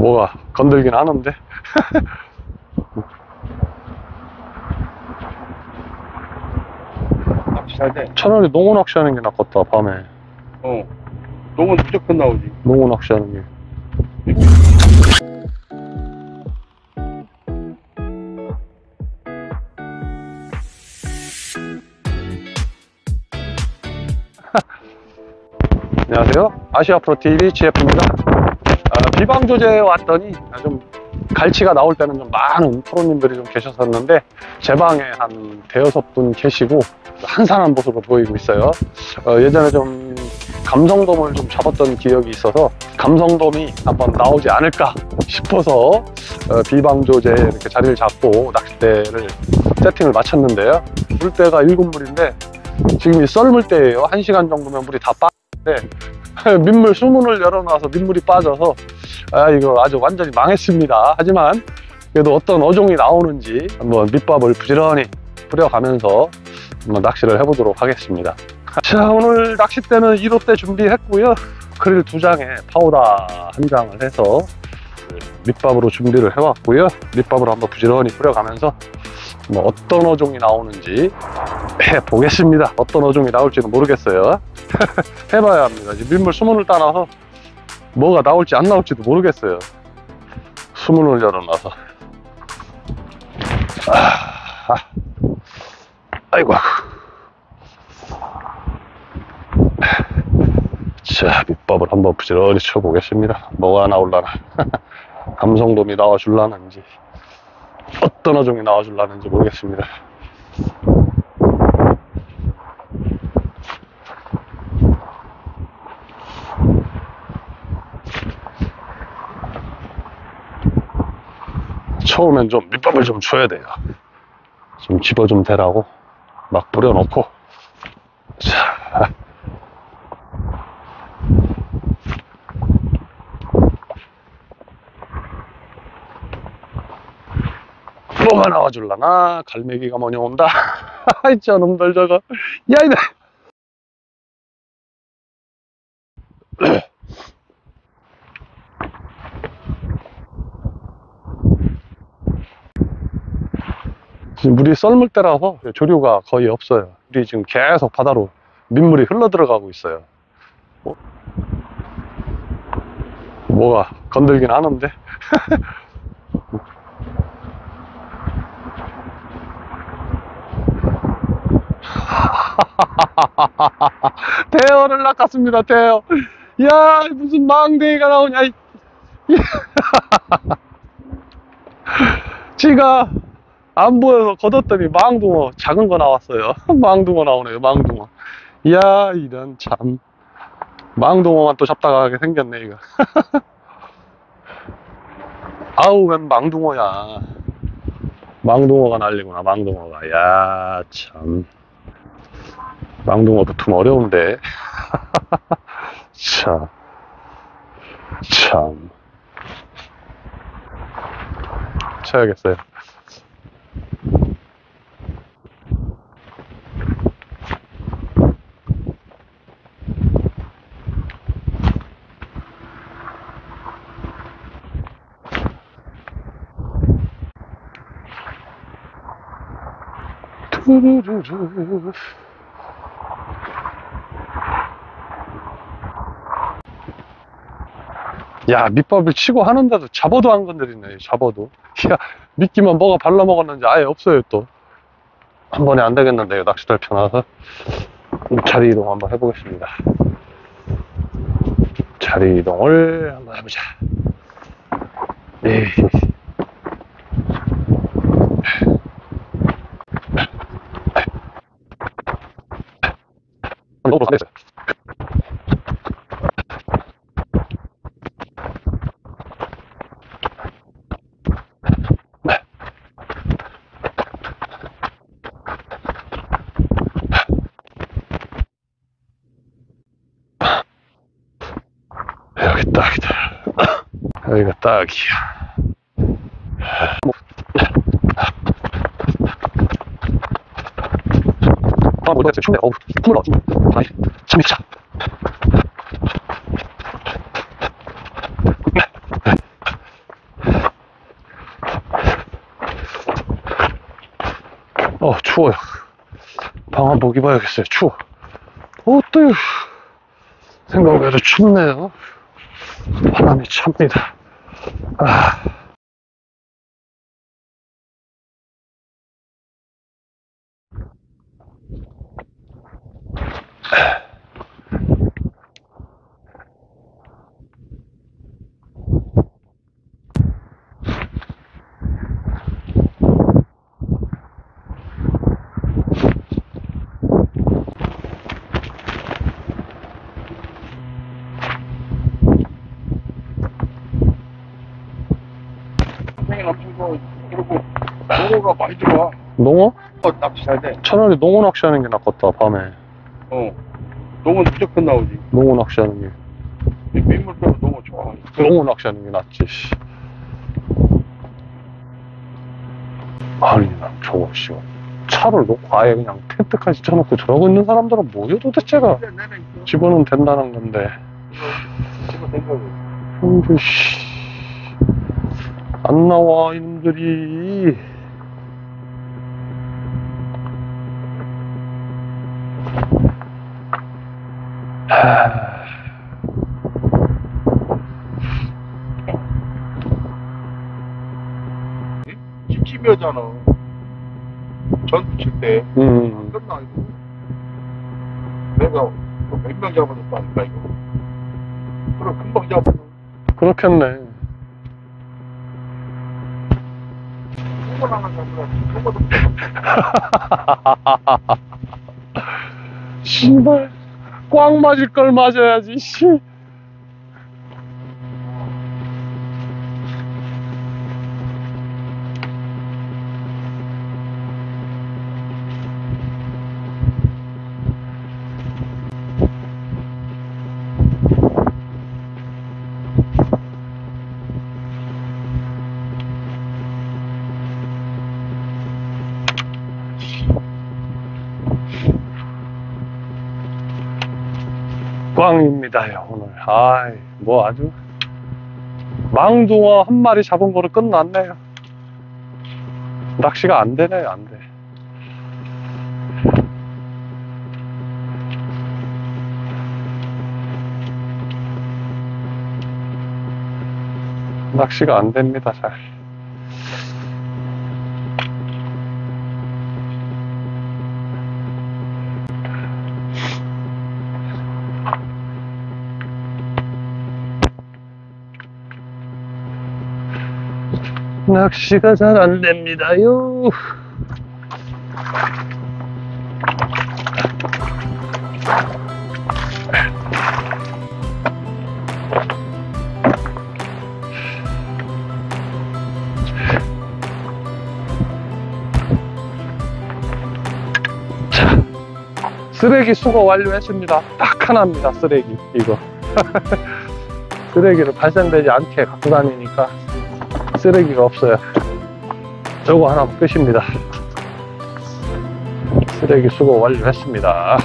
뭐가 건들긴 하는데. 낚시할 때. 차라리 농어 낚시하는 게 낫겠다, 밤에. 농어는 무조건 나오지. 농어 낚시하는 게. 안녕하세요. 아시아프로TV GF입니다. 비방조제에 왔더니 좀 갈치가 나올 때는 좀 많은 프로님들이 좀 계셨었는데 제 방에 한 대여섯 분 계시고 한산한 모습으로 보이고 있어요. 예전에 좀 감성돔을 좀 잡았던 기억이 있어서 감성돔이 한번 나오지 않을까 싶어서 비방조제에 이렇게 자리를 잡고 낚싯대를 세팅을 마쳤는데요. 물때가 7물인데 지금 이 썰물 때예요. 1시간 정도면 물이 다 빠졌는데 민물 수문을 열어놔서 민물이 빠져서 이거 아주 완전히 망했습니다. 하지만 그래도 어떤 어종이 나오는지 한번 밑밥을 부지런히 뿌려가면서 한번 낚시를 해보도록 하겠습니다. 자, 오늘 낚싯대는 1호대 준비했고요. 크릴 2장에 파우더 1장을 해서 밑밥으로 준비를 해왔고요. 밑밥으로 한번 부지런히 뿌려가면서 어떤 어종이 나오는지 해보겠습니다. 어떤 어종이 나올지는 모르겠어요. 해봐야 합니다. 지금 민물 수문을 따놔서 뭐가 나올지 안 나올지도 모르겠어요. 수문을 열어놔서. 아이고. 자, 밑밥을 한번 부지런히 쳐보겠습니다. 뭐가 나올라나. 감성돔이 나와줄라는지 어떤 어종이 나와줄라는지 모르겠습니다. 처음엔 좀 밑밥을 좀 쳐야 돼요. 좀 집어 좀 대라고 막 뿌려놓고. 자, 뭐가 나와줄라나. 갈매기가 뭐냐 온다. 아이 저놈들 저거. 야 이거. 지금 물이 썰물 때라서 조류가 거의 없어요. 물이 지금 계속 바다로 민물이 흘러 들어가고 있어요. 뭐가 건들긴 하는데. 대어를 낚았습니다. 대어. 야 무슨 망대기가 나오냐. 지가 안 보여서 걷었더니 망둥어 작은 거 나왔어요. 망둥어 나오네요. 망둥어. 이야 이런 참. 망둥어만 또 잡다가 하게 생겼네 이거. 아우 웬 망둥어야. 망둥어가 난리구나. 망둥어가. 야 참. 망둥어 붙으면 어려운데. 참. 쳐야겠어요. 투루루루. 야 밑밥을 치고 하는데도 잡아도 안 건드리네. 잡아도. 야 미끼만 뭐가 발라먹었는지 아예 없어요. 또 한 번에 안 되겠는데요. 낚싯대를 펴놔서 자리 이동 한번 해보겠습니다. 자리 이동을 한번 해보자. 에이. 너무 안 됐어요. 여기 딱이다. 여기가 딱이야. 모르겠어요. 춥네. 어우, 콧물 나와. 참 미쳐. 추워요. 방한복 입어야겠어요. 추워. 어때요? 생각외로 춥네요. 바람이 찹니다. 아. 생일 엄청 좋아. 그리고 농어가 많이 들어와. 농어? 낚시 잘 돼. 차라리 농어 낚시하는 게 낫겠다, 밤에. 농어는 무조건 나오지. 농어 낚시하는 게. 민물 빼고 농어 좋아. 농어 낚시하는 게 낫지, 씨. 아니, 난 저거, 씨. 차를 놓고 아예 그냥 텐트까지 쳐놓고 저러고 있는 사람들은 뭐야, 도대체가. 집어넣으면 된다는 건데. 집어 생각해. 근데, 씨. 안 나와, 이놈들이. 찜찜하잖아. 전 붙일 때. 끝나, 이거. 내가 몇 명 잡아줬다니까, 이거. 그럼 금방 잡아. 그렇겠네. 똥을 하나 잡으라. 똥을 씨발. 꽉 맞을 걸 맞아야지, 씨. 꽝입니다요, 오늘. 아이, 뭐 아주. 망둥어 한 마리 잡은 거로 끝났네요. 낚시가 안 되네요, 안 돼. 낚시가 안 됩니다, 잘. 낚시가 잘 안 됩니다요. 자, 쓰레기 수거 완료했습니다. 딱 하나입니다, 쓰레기. 이거. 쓰레기를 발생되지 않게 갖고 다니니까 쓰레기가 없어요. 저거 하나면 끝입니다. 쓰레기 수거 완료했습니다.